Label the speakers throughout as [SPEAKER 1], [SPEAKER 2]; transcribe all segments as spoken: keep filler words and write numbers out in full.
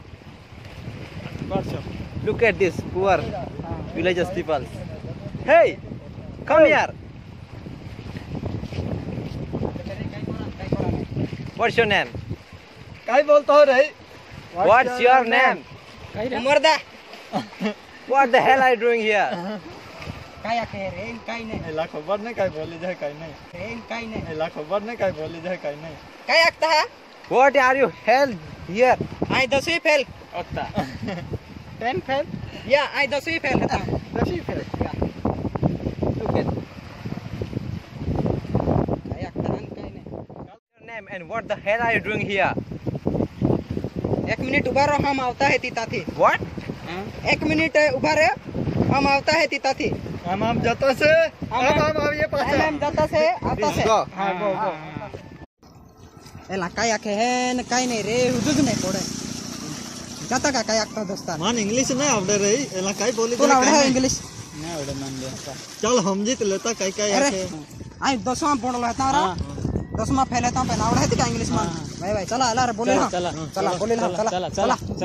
[SPEAKER 1] up. Look at this poor villagers people. Hey, come here. What's your name?
[SPEAKER 2] काय बोलता हो रे?
[SPEAKER 1] What's your name?
[SPEAKER 3] मर्दा
[SPEAKER 1] What the hell are you doing here?
[SPEAKER 3] काय आखे रे काय नाही
[SPEAKER 2] एला खबर नाही काय बोले जाय काय नाही
[SPEAKER 3] रे काय नाही
[SPEAKER 2] एला खबर नाही काय बोले जाय काय नाही
[SPEAKER 3] काय आखता है
[SPEAKER 1] What are you hell here?
[SPEAKER 3] आई दसवीं फेल
[SPEAKER 2] ओता टेन फेल
[SPEAKER 3] या आई दसवीं फेल था
[SPEAKER 2] दसवीं फेल
[SPEAKER 1] Look at
[SPEAKER 3] काय आखता है काय नहीं
[SPEAKER 1] your name and what the hell are you doing here?
[SPEAKER 3] एक मिनट उभा रहो हम आवता है तीता थी
[SPEAKER 1] What?
[SPEAKER 3] एक मिनट उभा रहो हम आवता है तीता थी
[SPEAKER 2] हम हम जाता से हम हम अब ये पास
[SPEAKER 3] हम जाता से आता से
[SPEAKER 1] Go.
[SPEAKER 2] हां गो गो
[SPEAKER 3] एला काय आखे है न काय नहीं रे हुदुद नहीं पड़े जाता का काय आखता दोस्ता
[SPEAKER 2] मान इंग्लिश नहीं आवडे रे एला काय बोले
[SPEAKER 3] तू आवडे है इंग्लिश
[SPEAKER 2] नहीं आवडे मान ले चल हम जीत लेता काय काय
[SPEAKER 3] अरे आई दसवां पढ़ लो तारा दसवां फेल है ता पे आवडे है का इंग्लिश मान भाई भाई चला अला रे बोले ना
[SPEAKER 2] चला
[SPEAKER 3] चला बोले ना चला चला
[SPEAKER 2] चला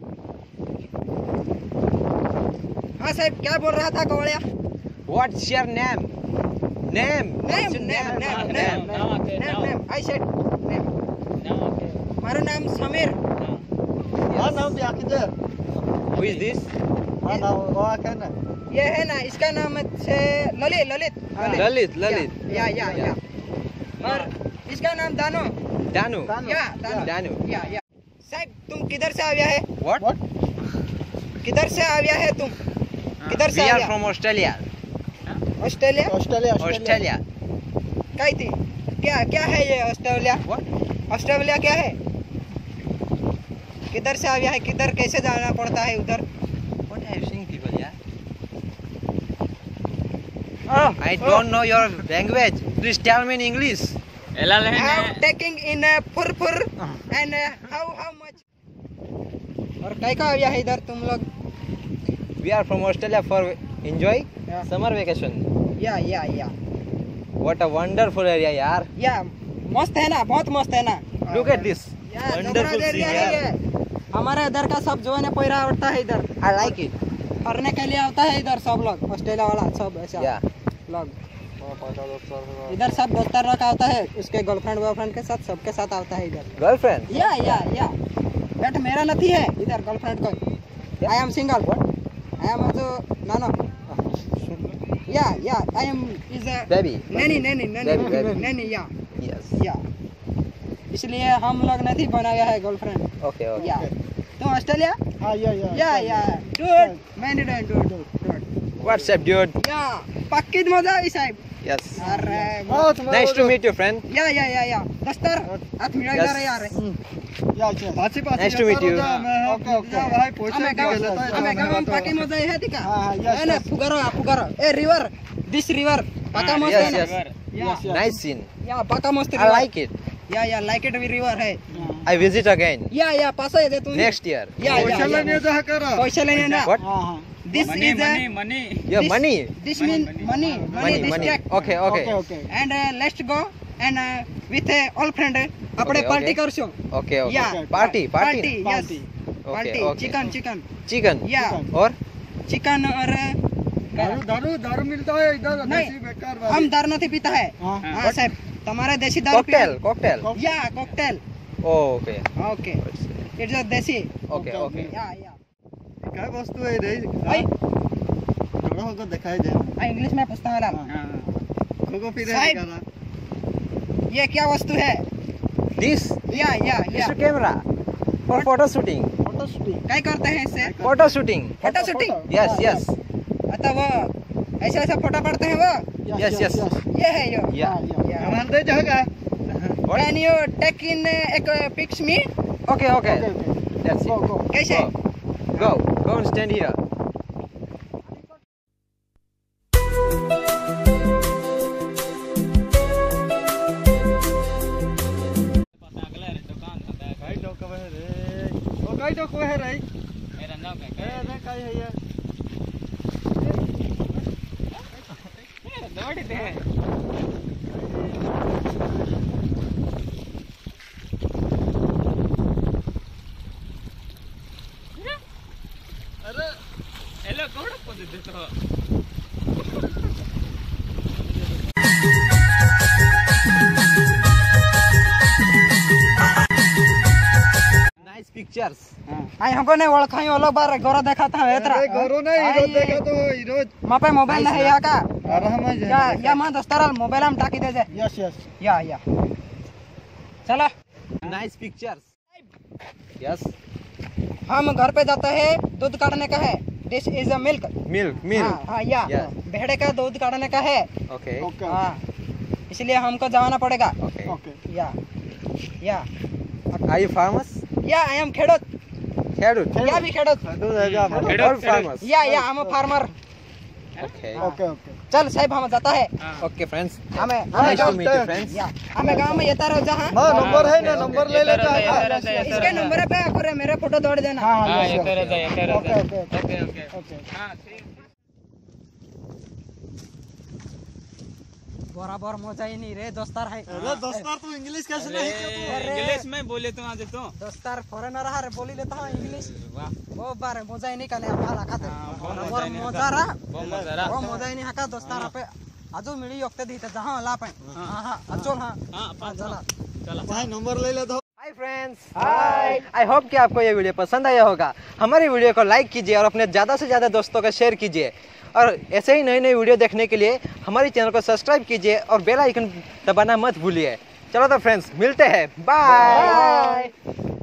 [SPEAKER 3] हां साहब क्या बोल रहा था कवड़िया
[SPEAKER 1] What's your name? Name.
[SPEAKER 3] Name
[SPEAKER 1] What's your
[SPEAKER 3] name
[SPEAKER 1] name?
[SPEAKER 3] Name name name name I said name मारो नाम समीर
[SPEAKER 2] हां नाम भी आके दे
[SPEAKER 1] Who is this?
[SPEAKER 2] हां नाम वो आके ना
[SPEAKER 3] ये है ना इसका नाम है ललित ललित
[SPEAKER 1] Lalit. Lalit.
[SPEAKER 3] या या या और इसका नाम दानो
[SPEAKER 1] Danu.
[SPEAKER 3] या दानो
[SPEAKER 1] Danu.
[SPEAKER 3] या या साहब तुम किधर से आया है
[SPEAKER 1] What?
[SPEAKER 3] किधर से आया है तुम किधर से
[SPEAKER 1] We are
[SPEAKER 3] आया
[SPEAKER 1] from Australia.
[SPEAKER 3] Australia
[SPEAKER 2] Australia
[SPEAKER 1] Australia.
[SPEAKER 3] कही थी क्या क्या है ये ऑस्ट्रेलिया
[SPEAKER 1] What?
[SPEAKER 3] ऑस्ट्रेलिया क्या है किधर से आया है किधर कैसे जाना पड़ता है उधर
[SPEAKER 1] What are you saying, people? Yeah. I don't know your language. Please tell me in English.
[SPEAKER 3] How taking in a fur fur and uh, how how much और कहीं का आया है इधर तुम लोग
[SPEAKER 1] We are from Australia for enjoy
[SPEAKER 3] Yeah.
[SPEAKER 1] summer vacation.
[SPEAKER 3] या या या
[SPEAKER 1] What a wonderful area, yaar.
[SPEAKER 3] या मस्त है ना बहुत मस्त है ना
[SPEAKER 1] Look at this.
[SPEAKER 3] Yeah
[SPEAKER 1] Wonderful
[SPEAKER 3] जबरा
[SPEAKER 1] scene,
[SPEAKER 3] एरिया है
[SPEAKER 1] yaar.
[SPEAKER 3] ये हमारे इधर का सब जो है ना पैरा उठता है इधर
[SPEAKER 1] I like it.
[SPEAKER 3] पढ़ने के लिए आता है इधर सब लोग ऑस्ट्रेलिया वाला सब ऐसा
[SPEAKER 1] Yeah.
[SPEAKER 3] लोग इधर सब दोस्तार लोग आता है उसके गर्लफ्रेंड बॉयफ्रेंड के साथ सबके साथ आता है इधर
[SPEAKER 1] Girlfriend.
[SPEAKER 3] या या या बट मेरा नहीं है इधर गर्लफ्रेंड कोई I am single I am also नानो yeah yeah I am is a
[SPEAKER 1] Baby.
[SPEAKER 3] नैनी नैनी
[SPEAKER 1] Baby, baby.
[SPEAKER 3] नैनी नैनी या
[SPEAKER 1] Yes.
[SPEAKER 3] या इसलिए हम लोग नहीं बनाया है गर्लफ्रेंड
[SPEAKER 1] Okay. Okay.
[SPEAKER 3] या तुम ऑस्ट्रेलिया
[SPEAKER 2] हां या या
[SPEAKER 3] या या डूड मैं नहीं dude dude
[SPEAKER 1] What's up, dude?
[SPEAKER 3] या पक्की मजा आई साहब
[SPEAKER 1] Yes.
[SPEAKER 3] अरे
[SPEAKER 2] बहुत
[SPEAKER 1] Nice to meet you, friend.
[SPEAKER 3] या या या या दस्तर हाथ मिला
[SPEAKER 1] Yes.
[SPEAKER 3] इधर यार
[SPEAKER 2] या अच्छा पाछी पाछी
[SPEAKER 1] Nice to meet you.
[SPEAKER 2] Okay okay भाई पोछा
[SPEAKER 3] हमें
[SPEAKER 2] के
[SPEAKER 3] गाँव
[SPEAKER 2] लेता है
[SPEAKER 3] हमें गाँव में पाकी मजा है दिखा
[SPEAKER 2] हाँ, हाँ, yes,
[SPEAKER 3] है ना
[SPEAKER 2] yes.
[SPEAKER 3] फुगारो फुगारो ए रिवर दिस रिवर पाका मस्त
[SPEAKER 1] Yes,
[SPEAKER 3] है ना
[SPEAKER 1] yes.
[SPEAKER 3] या
[SPEAKER 2] Yes, yes.
[SPEAKER 1] Nice scene.
[SPEAKER 3] या पाका मस्त
[SPEAKER 1] I
[SPEAKER 3] river
[SPEAKER 1] like it.
[SPEAKER 3] Yeah yeah like it river है
[SPEAKER 1] I visit again
[SPEAKER 3] या या पास है तू
[SPEAKER 1] next year.
[SPEAKER 3] या या
[SPEAKER 2] पोछा लेने जा करा
[SPEAKER 3] पैसा लेने ना
[SPEAKER 1] What?
[SPEAKER 2] हां हां
[SPEAKER 3] this is
[SPEAKER 1] Your
[SPEAKER 3] This-
[SPEAKER 1] money.
[SPEAKER 3] This mean money
[SPEAKER 1] Money.
[SPEAKER 3] Money this
[SPEAKER 1] Money.
[SPEAKER 3] Check
[SPEAKER 1] Okay. Okay.
[SPEAKER 2] Okay okay
[SPEAKER 3] and let's go and with all friend अपने
[SPEAKER 1] Okay,
[SPEAKER 3] पार्टी
[SPEAKER 1] okay.
[SPEAKER 3] करशो
[SPEAKER 1] Okay. Okay.
[SPEAKER 3] Yeah
[SPEAKER 1] Party. Party.
[SPEAKER 3] Party yes
[SPEAKER 2] party
[SPEAKER 1] Okay.
[SPEAKER 3] Party
[SPEAKER 1] Okay.
[SPEAKER 3] Chicken chicken
[SPEAKER 1] Chicken.
[SPEAKER 3] Yeah
[SPEAKER 1] Or
[SPEAKER 3] chicken और
[SPEAKER 2] दारू दारू दारू मिलता है इधर
[SPEAKER 3] नहीं,
[SPEAKER 2] देसी बेकार
[SPEAKER 3] हम दारू नहीं पीता है
[SPEAKER 2] हां
[SPEAKER 3] हाँ साहब तुम्हारा देसी दारू
[SPEAKER 1] cocktail. Cocktail.
[SPEAKER 3] पियो? Yeah cocktail
[SPEAKER 1] Oh. Okay.
[SPEAKER 3] Okay it's a desi
[SPEAKER 1] Okay. Okay.
[SPEAKER 3] या या
[SPEAKER 2] क्या वस्तु है रे
[SPEAKER 3] भाई
[SPEAKER 2] थोड़ा को दिखाई दे
[SPEAKER 3] आ, इंग्लिश में पूछता हूँ लाल
[SPEAKER 2] हां को फिर
[SPEAKER 3] साहब।
[SPEAKER 2] दिखाना
[SPEAKER 3] ये क्या वस्तु है
[SPEAKER 1] This
[SPEAKER 3] या या
[SPEAKER 1] is
[SPEAKER 3] या
[SPEAKER 1] a camera for photo shooting.
[SPEAKER 2] Photo shooting
[SPEAKER 3] क्या करते हैं इससे
[SPEAKER 1] Photo shooting.
[SPEAKER 3] Photo shooting
[SPEAKER 1] Yes. Yes.
[SPEAKER 3] अतः वो ऐसा ऐसा फोटो पड़ते हैं वो
[SPEAKER 1] Yes. Yes.
[SPEAKER 3] ये है यो
[SPEAKER 1] Yeah.
[SPEAKER 3] या
[SPEAKER 2] हमारे दे जगह
[SPEAKER 1] What?
[SPEAKER 3] Can you take in एक pics me
[SPEAKER 1] Okay. Okay.
[SPEAKER 2] Okay okay
[SPEAKER 1] That's
[SPEAKER 2] go
[SPEAKER 1] it.
[SPEAKER 2] Go
[SPEAKER 3] कैसे
[SPEAKER 1] Go. Go and stand here.
[SPEAKER 2] काई डोक है रे ओ काई डोक है रे
[SPEAKER 4] मेरा नाम क्या
[SPEAKER 2] ए रे काई है ये
[SPEAKER 4] दौड़ दे
[SPEAKER 1] पिक्चर्स
[SPEAKER 3] आई हमको नहीं ओळखाई ओलो बार गोरा देखा था एतरा
[SPEAKER 2] अरे गोरो नहीं हीरो देखा तो हीरो
[SPEAKER 3] मापे मोबाइल नहीं या का
[SPEAKER 2] आराम है
[SPEAKER 3] या या मा दोस्तारा मोबाइल हम टाकी दे जे
[SPEAKER 2] यस यस
[SPEAKER 3] या या चलो
[SPEAKER 1] नाइस पिक्चर्स यस
[SPEAKER 3] हम घर पे जाते हैं दूध काटने का है this is a milk
[SPEAKER 1] milk
[SPEAKER 3] हाँ
[SPEAKER 1] मिल्क
[SPEAKER 3] हाँ या
[SPEAKER 1] Yeah.
[SPEAKER 3] भेड़े का दूध काटने का है
[SPEAKER 1] ओके
[SPEAKER 2] ओके
[SPEAKER 3] हाँ इसलिए हमको जाना पड़ेगा
[SPEAKER 1] ओके
[SPEAKER 2] ओके
[SPEAKER 3] या या
[SPEAKER 1] आर यू फार्मर्स
[SPEAKER 3] या आई एम खेड़ोत
[SPEAKER 1] खेडूत
[SPEAKER 3] या भी खेड़ोत
[SPEAKER 1] और farmers
[SPEAKER 3] yeah yeah I am a farmer
[SPEAKER 1] okay
[SPEAKER 2] okay okay
[SPEAKER 3] चल साहब हम जाता है
[SPEAKER 1] ओके फ्रेंड्स
[SPEAKER 3] हमें
[SPEAKER 2] हाँ,
[SPEAKER 3] हमें
[SPEAKER 1] नाइस टू
[SPEAKER 3] गाँव
[SPEAKER 1] मीट यू फ्रेंड्स
[SPEAKER 3] या हमें गाँव में ये तारो जहाँ
[SPEAKER 2] हां नंबर है ना नंबर ले लेता है
[SPEAKER 3] इसके नंबर पे आकर मेरा फोटो दौड़ देना
[SPEAKER 2] हां
[SPEAKER 4] हाँ
[SPEAKER 2] हां
[SPEAKER 4] ये तेरे जा ये तेरे
[SPEAKER 2] ओके
[SPEAKER 4] जा
[SPEAKER 2] ओके
[SPEAKER 4] ओके ओके
[SPEAKER 2] ओके
[SPEAKER 4] हाँ ठीक
[SPEAKER 3] बराबर मजा ही नहीं रे दोस्तार है
[SPEAKER 2] अरे दोस्तार तू इंग्लिश कैसे नहीं
[SPEAKER 3] अरे।
[SPEAKER 4] इंग्लिश में बोले तो आज तो
[SPEAKER 3] दोस्तार फॉरेनर है बोली लेता हूँ इंग्लिश
[SPEAKER 4] वाह
[SPEAKER 3] वो बार मजा ही नहीं करने भाला खाते
[SPEAKER 4] बहुत
[SPEAKER 3] बराबर
[SPEAKER 4] मजा ही नहीं
[SPEAKER 3] मजा रहा
[SPEAKER 4] बहुत मजा रहा
[SPEAKER 3] वो मजा ही नहीं हाका दोस्तार पे आजू मिली योगते दी जहाँ ला पाए हाँ हाँ अचोल हाँ
[SPEAKER 4] हाँ
[SPEAKER 3] हाँ चला
[SPEAKER 4] चला
[SPEAKER 2] भाई नंबर ले लेता
[SPEAKER 1] hi friends hi I hope कि आपको ये वीडियो पसंद आया होगा हमारी वीडियो को लाइक कीजिए और अपने ज़्यादा से ज़्यादा दोस्तों को शेयर कीजिए और ऐसे ही नई नई वीडियो देखने के लिए हमारे चैनल को सब्सक्राइब कीजिए और बेल आइकन दबाना मत भूलिए चलो तो फ्रेंड्स मिलते हैं बाय